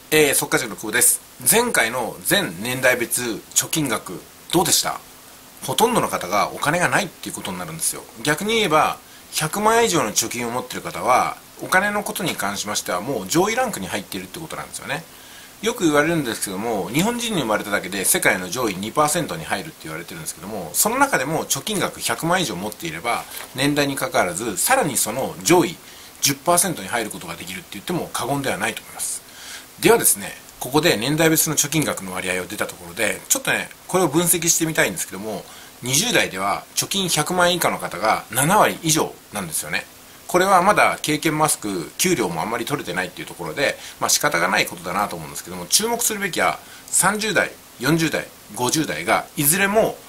速稼塾の久保です。前回の全年代別貯金額どうでした？ほとんどの方がお金がないっていうことになるんですよ。逆に言えば100万円以上の貯金を持っている方はお金のことに関しましてはもう上位ランクに入っているってことなんですよね。よく言われるんですけども、日本人に生まれただけで世界の上位 2% に入るって言われてるんですけども、その中でも貯金額100万円以上持っていれば年代にかかわらずさらにその上位 10% に入ることができるって言っても過言ではないと思います。ではですね、ここで年代別の貯金額の割合を出たところでちょっとねこれを分析してみたいんですけども、20代では貯金100万円以下の方が7割以上なんですよね。これはまだ経験も厚く給料もあんまり取れてないっていうところで、仕方がないことだなと思うんですけども、注目するべきは30代40代50代がいずれも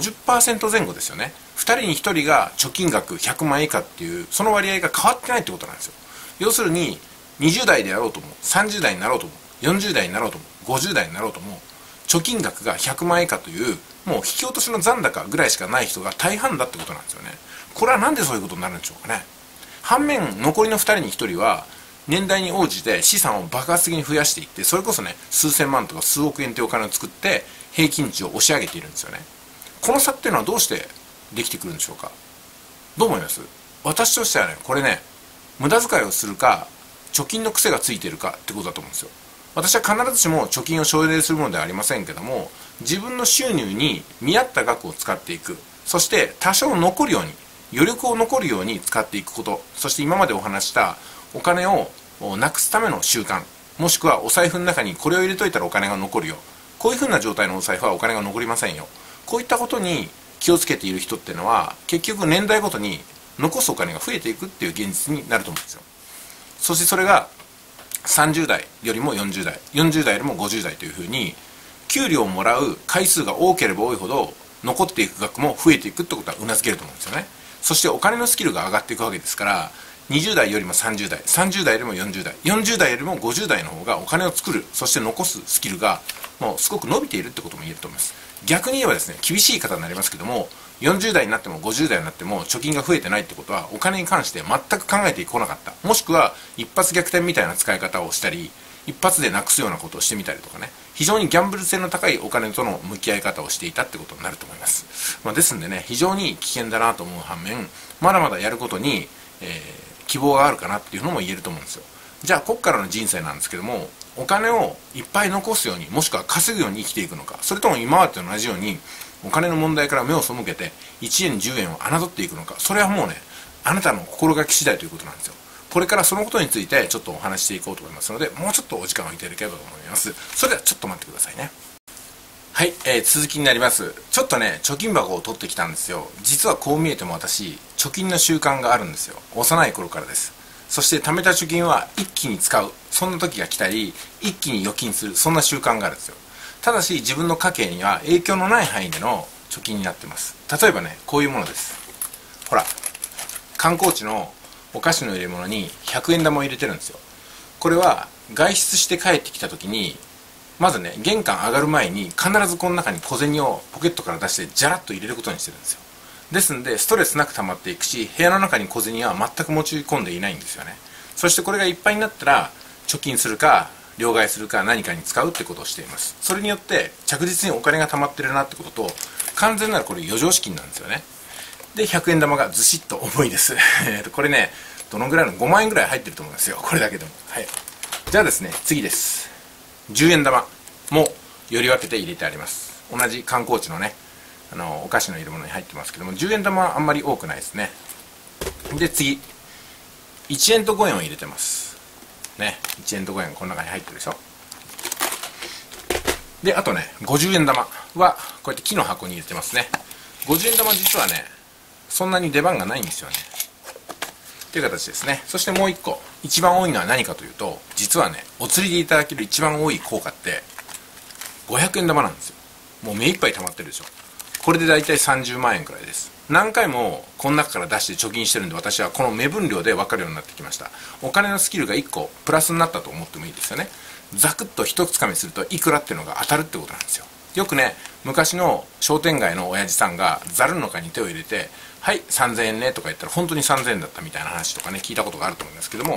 50% 前後ですよね。2人に1人が貯金額100万円以下っていうその割合が変わってないってことなんですよ。要するに20代であろうとも30代になろうとも40代になろうとも50代になろうとも貯金額が100万円以下というもう引き落としの残高ぐらいしかない人が大半だってことなんですよね。これはなんでそういうことになるんでしょうかね。反面残りの2人に1人は年代に応じて資産を爆発的に増やしていって、それこそね数千万とか数億円というお金を作って平均値を押し上げているんですよね。この差っていうのはどうしてできてくるんでしょうか。どう思います？私としてはね、これね、無駄遣いをするか貯金の癖がついているかってことだと思うんですよ。私は必ずしも貯金を奨励するものではありませんけども、自分の収入に見合った額を使っていく、そして多少残るように余力を残るように使っていくこと、そして今までお話したお金をなくすための習慣、もしくはお財布の中にこれを入れといたらお金が残るよ、こういうふうな状態のお財布はお金が残りませんよ、こういったことに気をつけている人っていうのは結局年代ごとに残すお金が増えていくっていう現実になると思うんですよ。そしてそれが30代よりも40代40代よりも50代というふうに給料をもらう回数が多ければ多いほど残っていく額も増えていくってことはうなずけると思うんですよね。そしてお金のスキルが上がっていくわけですから、20代よりも30代30代よりも40代40代よりも50代の方がお金を作る、そして残すスキルがもうすごく伸びているってことも言えると思います。逆に言えばですね、厳しい言い方になりますけども、40代になっても50代になっても貯金が増えてないってことはお金に関して全く考えてこなかった、もしくは一発逆転みたいな使い方をしたり一発でなくすようなことをしてみたりとかね、非常にギャンブル性の高いお金との向き合い方をしていたってことになると思います。ですんでね、非常に危険だなと思う反面、まだまだやることに、希望があるかなっていうのも言えると思うんですよ。じゃあここからの人生なんですけども、お金をいっぱい残すように、もしくは稼ぐように生きていくのか、それとも今までと同じようにお金の問題から目を背けて1円10円を侮っていくのか、それはもうねあなたの心がけ次第ということなんですよ。これからそのことについてちょっとお話していこうと思いますので、もうちょっとお時間をいただければと思います。それではちょっと待ってくださいね。はい、続きになります。ちょっとね貯金箱を取ってきたんですよ。実はこう見えても私貯金の習慣があるんですよ。幼い頃からです。そして貯めた貯金は一気に使う、そんな時が来たり一気に預金する、そんな習慣があるんですよ。ただし自分の家計には影響のない範囲での貯金になってます。例えばね、こういうものです。ほら、観光地のお菓子の入れ物に100円玉を入れてるんですよ。これは外出して帰ってきた時にまずね、玄関上がる前に必ずこの中に小銭をポケットから出してジャラッと入れることにしてるんですよ。ですんでストレスなく溜まっていくし、部屋の中に小銭は全く持ち込んでいないんですよね。そしてこれがいっぱいになったら貯金するか両替するか何かに使うってことをしています。それによって着実にお金が溜まってるなってことと、完全なるこれ余剰資金なんですよね。で100円玉がずしっと重いですこれね、どのぐらいの5万円ぐらい入ってると思うんですよ、これだけでも。はい、じゃあですね、次です。10円玉もより分けて入れてあります。同じ観光地のねお菓子の入れ物に入ってますけども、10円玉はあんまり多くないですね。で次、1円と5円を入れてますね。1円と5円この中に入ってるでしょ。であとね、50円玉はこうやって木の箱に入れてますね。50円玉実はねそんなに出番がないんですよねという形ですね。そしてもう1個一番多いのは何かというと、実はねお釣りでいただける一番多い硬貨って500円玉なんですよ。もう目いっぱい溜まってるでしょ。これでだいたい30万円くらいです。何回もこの中から出して貯金してるんで、私はこの目分量で分かるようになってきました。お金のスキルが1個プラスになったと思ってもいいですよね。ザクッと一つかみするといくらっていうのが当たるってことなんですよ。よくね、昔の商店街の親父さんがザルの中に手を入れて、はい3000円ねとか言ったら本当に3000円だったみたいな話とかね聞いたことがあると思いますけども、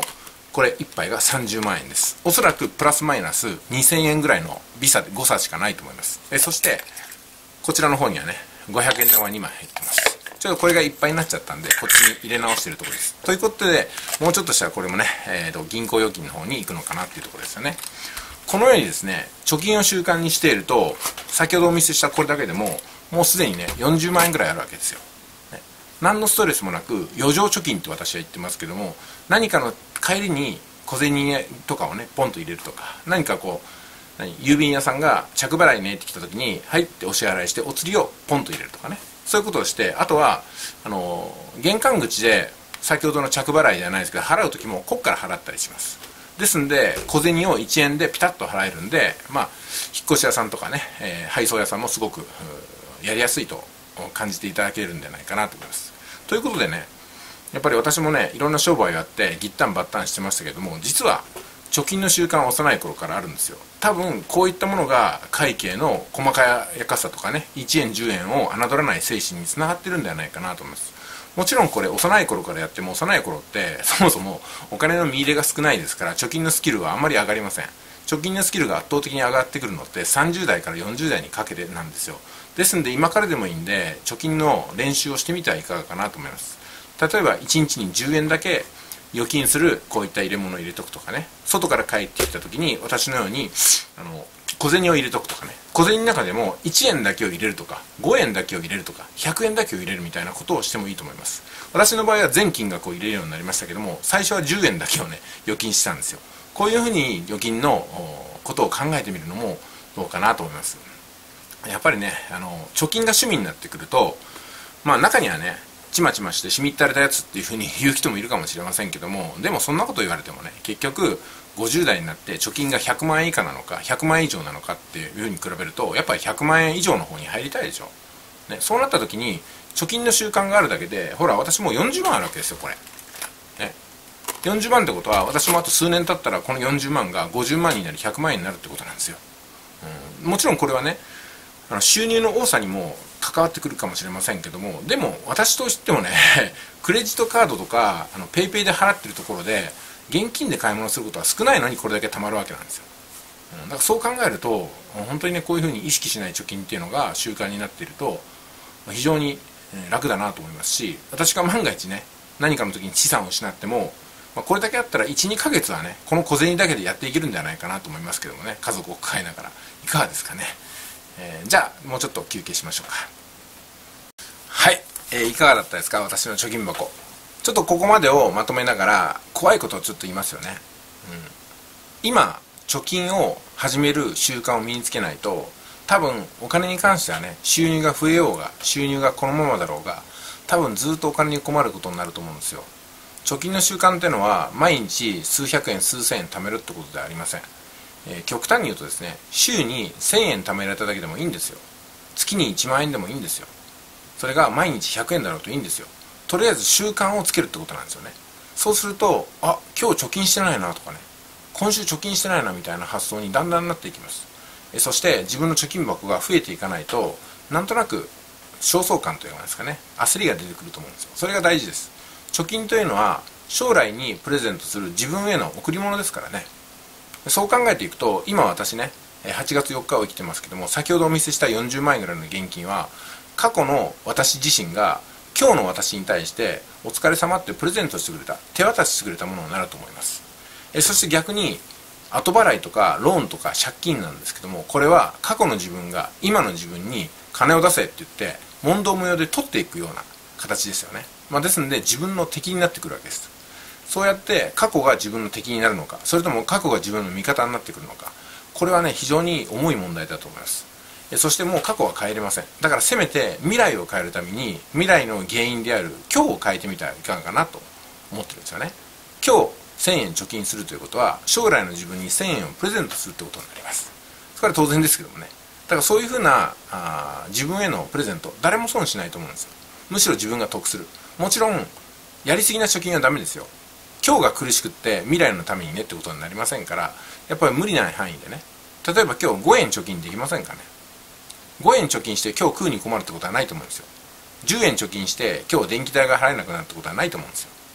これ1杯が30万円です。おそらくプラスマイナス2000円ぐらいの誤差しかないと思います。そしてこちらの方にはね500円玉2枚入ってます。ちょっとこれがいっぱいになっちゃったんでこっちに入れ直してるところです。ということでもうちょっとしたらこれもね、銀行預金の方に行くのかなっていうところですよね。このようにですね貯金を習慣にしていると、先ほどお見せしたこれだけでももうすでにね40万円ぐらいあるわけですよ。何のストレスもなく余剰貯金って私は言ってますけども、何かの帰りに小銭とかをねポンと入れるとか、何かこう郵便屋さんが着払いねって来た時にはいってお支払いしてお釣りをポンと入れるとかね、そういうことをして、あとは玄関口で先ほどの着払いじゃないですけど払う時もこっから払ったりします。ですんで小銭を1円でピタッと払えるんで、引っ越し屋さんとかね、配送屋さんもすごくやりやすいと感じていただけるんじゃないかなと思います。ということでね、やっぱり私もねいろんな商売をやってギッタンバッタンしてましたけども、実は貯金の習慣は幼い頃からあるんですよ。多分こういったものが会計の細かやかさとかね、1円10円を侮らない精神につながってるんではないかなと思います。もちろんこれ幼い頃からやっても、幼い頃ってそもそもお金の見入れが少ないですから、貯金のスキルはあんまり上がりません。貯金のスキルが圧倒的に上がってくるのって30代から40代にかけてなんですよ。ですんで今からでもいいんで貯金の練習をしてみてはいかがかなと思います。例えば1日に10円だけ預金するこういった入れ物を入れとくとかね、外から帰ってきた時に私のように小銭を入れとくとかね、小銭の中でも1円だけを入れるとか5円だけを入れるとか100円だけを入れるみたいなことをしてもいいと思います。私の場合は全金額を入れるようになりましたけども、最初は10円だけをね預金してたんですよ。こういうふうに預金のことを考えてみるのもどうかなと思います。やっぱりね貯金が趣味になってくると、中にはねちまちましてしみったれたやつっていうふうに言う人もいるかもしれませんけども、でもそんなこと言われてもね、結局50代になって貯金が100万円以下なのか100万円以上なのかっていうふうに比べると、やっぱり100万円以上の方に入りたいでしょ、ね、そうなった時に貯金の習慣があるだけで、ほら私もう40万あるわけですよこれ、ね、40万ってことは私もあと数年経ったらこの40万が50万になり100万円になるってことなんですよ。もちろんこれはね収入の多さにも関わってくるかもしれませんけども、でも私としてもねクレジットカードとかペイペイで払ってるところで現金で買い物することは少ないのにこれだけ貯まるわけなんですよ。だからそう考えると本当にねこういうふうに意識しない貯金っていうのが習慣になっていると非常に楽だなと思いますし、私が万が一ね何かの時に資産を失ってもこれだけあったら 1,2 ヶ月はねこの小銭だけでやっていけるんじゃないかなと思いますけどもね、家族を抱えながらいかがですかね。じゃあもうちょっと休憩しましょうか。はい、いかがだったですか、私の貯金箱。ちょっとここまでをまとめながら怖いことをちょっと言いますよね。今貯金を始める習慣を身につけないと、多分お金に関してはね収入が増えようが収入がこのままだろうが多分ずっとお金に困ることになると思うんですよ。貯金の習慣っていうのは毎日数百円数千円貯めるってことではありません。極端に言うとですね、週に1000円貯められただけでもいいんですよ。月に1万円でもいいんですよ。それが毎日100円だろうといいんですよ。とりあえず習慣をつけるってことなんですよね。そうすると今日貯金してないなとかね、今週貯金してないなみたいな発想にだんだんなっていきます。そして自分の貯金箱が増えていかないと、なんとなく焦燥感というかですかね、焦りが出てくると思うんですよ。それが大事です。貯金というのは将来にプレゼントする自分への贈り物ですからね。そう考えていくと、今私ね8月4日を生きてますけども、先ほどお見せした40万円ぐらいの現金は過去の私自身が今日の私に対してお疲れ様ってプレゼントしてくれた、手渡ししてくれたものになると思います。そして逆に後払いとかローンとか借金なんですけども、これは過去の自分が今の自分に金を出せって言って問答無用で取っていくような形ですよね。ですので自分の敵になってくるわけです。そうやって過去が自分の敵になるのか、それとも過去が自分の味方になってくるのか、これはね非常に重い問題だと思います。そしてもう過去は変えれません。だからせめて未来を変えるために未来の原因である今日を変えてみたらいかがかなと思ってるんですよね。今日1000円貯金するということは将来の自分に1000円をプレゼントするってことになります。それは当然ですけどもね。だからそういうふうな自分へのプレゼント、誰も損しないと思うんですよ。むしろ自分が得する。もちろんやりすぎな貯金はダメですよ。今日が苦しくって未来のためにねってことになりませんから、やっぱり無理ない範囲でね、例えば今日5円貯金できませんかね。5円貯金して今日食うに困るってことはないと思うんですよ。10円貯金して今日電気代が払えなくなるってことはないと思うんですよ。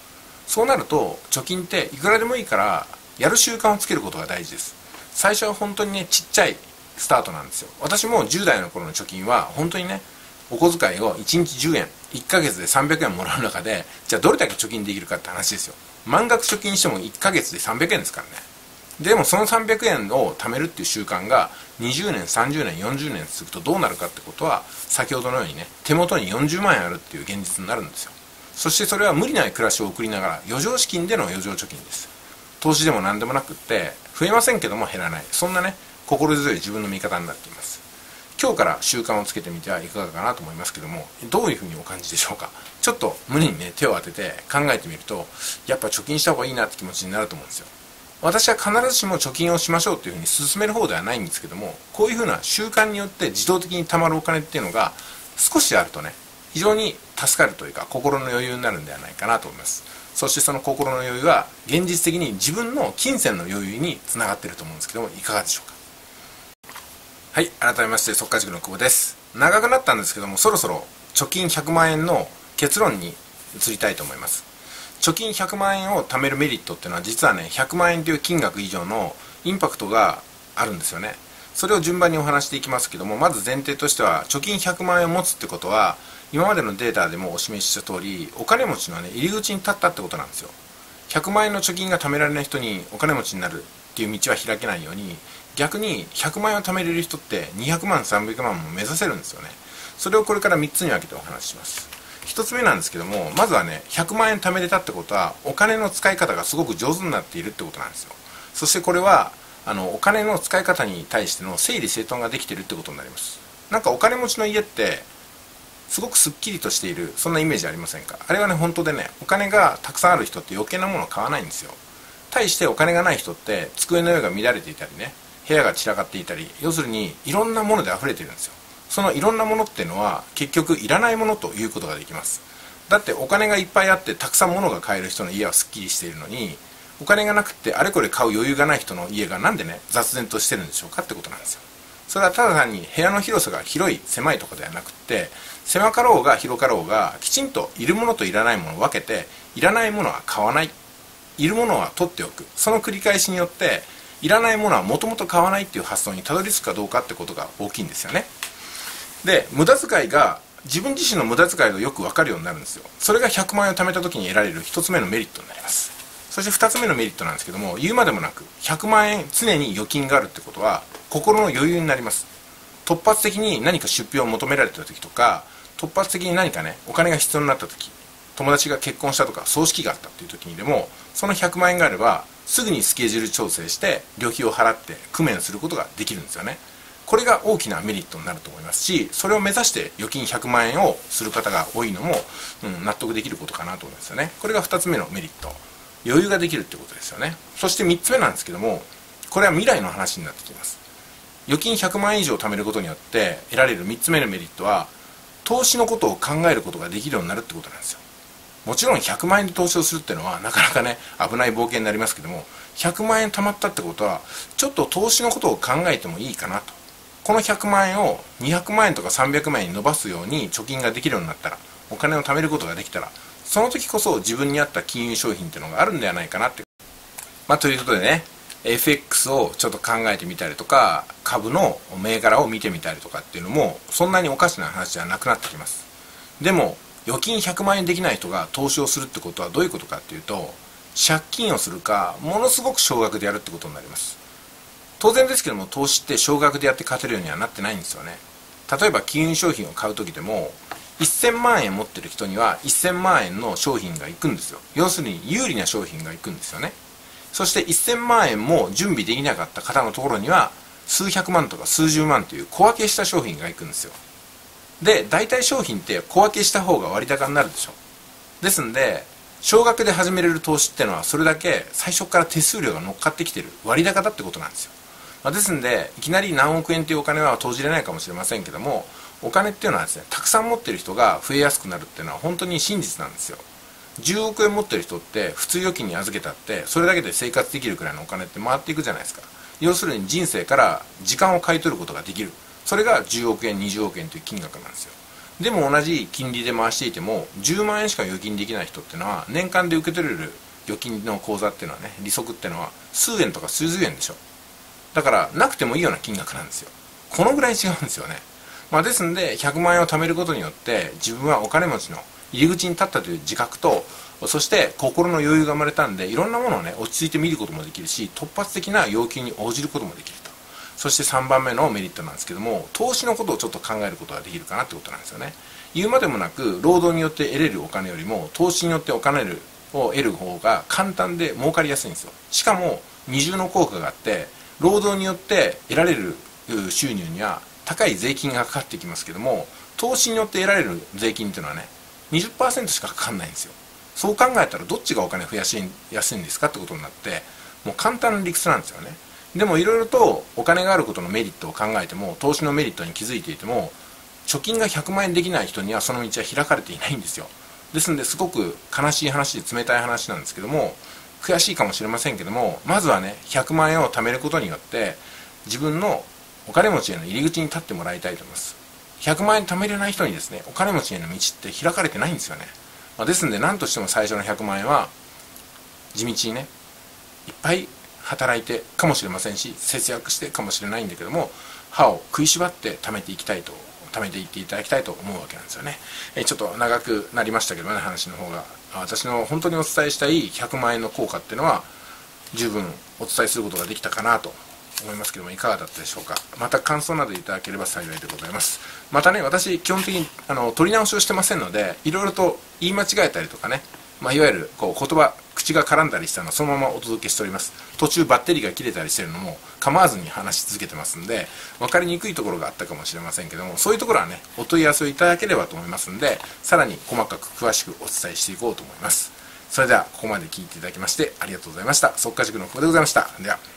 そうなると貯金っていくらでもいいからやる習慣をつけることが大事です。最初は本当にね、ちっちゃいスタートなんですよ。私も10代の頃の貯金は本当にね、お小遣いを1日10円、1ヶ月で300円もらう中で、じゃあどれだけ貯金できるかって話ですよ。満額貯金しても1ヶ月で300円ですからね。でもその300円を貯めるっていう習慣が20年、30年、40年続くとどうなるかってことは、先ほどのようにね、手元に40万円あるっていう現実になるんですよ。そしてそれは無理ない暮らしを送りながら余剰資金での余剰貯金です。投資でも何でもなくって増えませんけども減らない、そんなね、心強い自分の味方になっています。今日から習慣をつけてみてはいかがかなと思いますけども、どういうふうにお感じでしょうか。ちょっと胸にね、手を当てて考えてみると、やっぱ貯金した方がいいなって気持ちになると思うんですよ。私は必ずしも貯金をしましょうというふうに勧める方ではないんですけども、こういうふうな習慣によって自動的に貯まるお金っていうのが少しあるとね、非常に助かるというか心の余裕になるんではないかなと思います。そしてその心の余裕は現実的に自分の金銭の余裕につながっていると思うんですけども、いかがでしょうか。はい、改めまして速稼塾の久保です。長くなったんですけども、そろそろ貯金100万円の結論に移りたいと思います。貯金100万円を貯めるメリットっていうのは、実はね、100万円という金額以上のインパクトがあるんですよね。それを順番にお話していきますけども、まず前提としては、貯金100万円を持つってことは、今までのデータでもお示しした通り、お金持ちのね、入り口に立ったってことなんですよ。100万円の貯金が貯められない人にお金持ちになるっていう道は開けないように、逆に100万円を貯めれる人って200万、300万も目指せるんですよね。それをこれから3つに分けてお話しします。1つ目なんですけども、まずはね、100万円貯めれたってことは、お金の使い方がすごく上手になっているってことなんですよ。そしてこれは、お金の使い方に対しての整理整頓ができているってことになります。なんかお金持ちの家って、すごくすっきりとしている、そんなイメージありませんか。あれはね、本当でね、お金がたくさんある人って余計なものを買わないんですよ。対してお金がない人って、机の上が乱れていたりね、部屋が散らかっていたり、要するにいろんなもので溢れてるんですよ。そのいろんなものっていうのは結局いらないものということができます。だってお金がいっぱいあってたくさん物が買える人の家はすっきりしているのに、お金がなくってあれこれ買う余裕がない人の家がなんでね、雑然としてるんでしょうかってことなんですよ。それはただ単に部屋の広さが広い狭いとかではなくって、狭かろうが広かろうがきちんといるものといらないものを分けて、いらないものは買わない、いるものは取っておく、その繰り返しによっていらないものはもともと買わないっていう発想にたどり着くかどうかってことが大きいんですよね。で、無駄遣いが、自分自身の無駄遣いがよく分かるようになるんですよ。それが100万円を貯めた時に得られる1つ目のメリットになります。そして2つ目のメリットなんですけども、言うまでもなく100万円常に預金があるってことは心の余裕になります。突発的に何か出費を求められた時とか、突発的に何かね、お金が必要になった時、友達が結婚したとか葬式があったっていう時にでも、その100万円があればすぐにスケジュール調整して旅費を払って工面することができるんですよね。これが大きなメリットになると思いますし、それを目指して預金100万円をする方が多いのも、納得できることかなと思いますよね。これが2つ目のメリット、余裕ができるってことですよね。そして3つ目なんですけども、これは未来の話になってきます。預金100万円以上貯めることによって得られる3つ目のメリットは、投資のことを考えることができるようになるってことなんですよ。もちろん100万円で投資をするっていうのはなかなかね、危ない冒険になりますけども、100万円貯まったってことはちょっと投資のことを考えてもいいかなと。この100万円を200万円とか300万円に伸ばすように貯金ができるようになったら、お金を貯めることができたら、その時こそ自分に合った金融商品っていうのがあるんではないかなって。ということでね、FX をちょっと考えてみたりとか、株の銘柄を見てみたりとかっていうのもそんなにおかしな話じゃなくなってきます。でも預金100万円できない人が投資をするってことはどういうことかっていうと、借金をするかものすごく少額でやるってことになります。当然ですけども、投資って少額でやって勝てるようにはなってないんですよね。例えば金融商品を買う時でも、1000万円持ってる人には1000万円の商品がいくんですよ。要するに有利な商品がいくんですよね。そして1000万円も準備できなかった方のところには数百万とか数十万という小分けした商品がいくんですよ。で、大体商品って小分けした方が割高になるでしょ。ですんで、少額で始めれる投資っていうのはそれだけ最初から手数料が乗っかってきてる割高だってことなんですよ。ですんで、いきなり何億円というお金は投じれないかもしれませんけども、お金っていうのはですね、たくさん持ってる人が増えやすくなるっていうのは本当に真実なんですよ。10億円持ってる人って普通預金に預けたってそれだけで生活できるくらいのお金って回っていくじゃないですか。要するに人生から時間を買い取ることができる、それが10億円20億円という金額なんですよ。 でも同じ金利で回していても10万円しか預金できない人っていうのは、年間で受け取れる預金の口座っていうのはね、利息っていうのは数円とか数十円でしょ。だからなくてもいいような金額なんですよ。このぐらい違うんですよね。ですんで100万円を貯めることによって自分はお金持ちの入り口に立ったという自覚と、そして心の余裕が生まれたんで、いろんなものをね落ち着いて見ることもできるし、突発的な要求に応じることもできると。そして3番目のメリットなんですけども、投資のことをちょっと考えることができるかなってことなんですよね。言うまでもなく、労働によって得れるお金よりも投資によってお金を得る方が簡単で儲かりやすいんですよ。しかも二重の効果があって、労働によって得られる収入には高い税金がかかってきますけども、投資によって得られる税金っていうのはね 20% しかかかんないんですよ。そう考えたらどっちがお金増やしやすいんですかってことになって、もう簡単な理屈なんですよね。でもいろいろとお金があることのメリットを考えても、投資のメリットに気づいていても、貯金が100万円できない人にはその道は開かれていないんですよ。ですのですごく悲しい話で冷たい話なんですけども、悔しいかもしれませんけども、まずはね100万円を貯めることによって自分のお金持ちへの入り口に立ってもらいたいと思います。100万円貯めれない人にですね、お金持ちへの道って開かれてないんですよね。ですので何としても最初の100万円は地道にねいっぱい働いてかもしれませんし、節約してかもしれないんだけども、歯を食いしばって貯めていっていただきたいと思うわけなんですよね。ちょっと長くなりましたけどね、話の方が。私の本当にお伝えしたい100万円の効果っていうのは十分お伝えすることができたかなと思いますけども、いかがだったでしょうか。また感想などいただければ幸いでございます。またね、私基本的に取り直しをしてませんので、いろいろと言い間違えたりとかね、いわゆる言葉口が絡んだりしたのをそのままお届けしております。途中バッテリーが切れたりしてるのも構わずに話し続けてますんで、分かりにくいところがあったかもしれませんけども、そういうところはねお問い合わせをいただければと思いますんで、さらに細かく詳しくお伝えしていこうと思います。それではここまで聞いていただきましてありがとうございました。速稼塾の久保でございました。では。